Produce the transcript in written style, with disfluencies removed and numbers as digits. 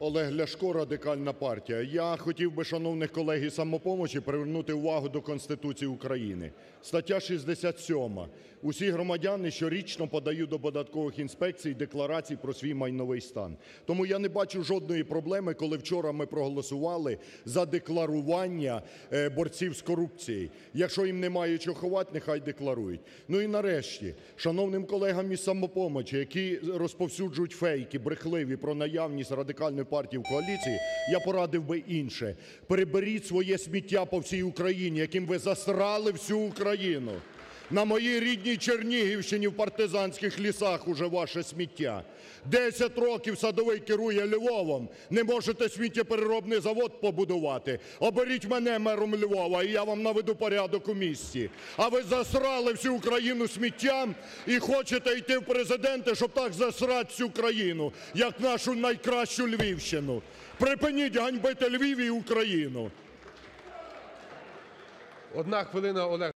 Олег Ляшко, Радикальна партія. Я хотів би, шановних колег із "Самопомочі", привернути увагу до Конституції України. Стаття 67. Усі громадяни щорічно подають до податкових інспекцій декларації про свій майновий стан. Тому я не бачу жодної проблеми, коли вчора ми проголосували за декларування борців з корупцією. Якщо їм немає чого ховати, нехай декларують. Ну і нарешті, шановним колегам із "Самопомочі", які розповсюджують фейки брехливі про наявність Радикальної партії в коаліції, я порадив би інше: приберіть своє сміття по всій Україні, яким ви засрали всю Україну. На моїй рідній Чернігівщині в партизанських лісах уже ваше сміття. 10 років Садовий керує Львовом, не можете сміттєпереробний завод побудувати. Оберіть мене мером Львова, і я вам наведу порядок у місті. А ви засрали всю Україну сміттям і хочете йти в президенти, щоб так засрати всю країну, як нашу найкращу Львівщину. Припиніть ганьбити Львів і Україну. Одна хвилина, Олег.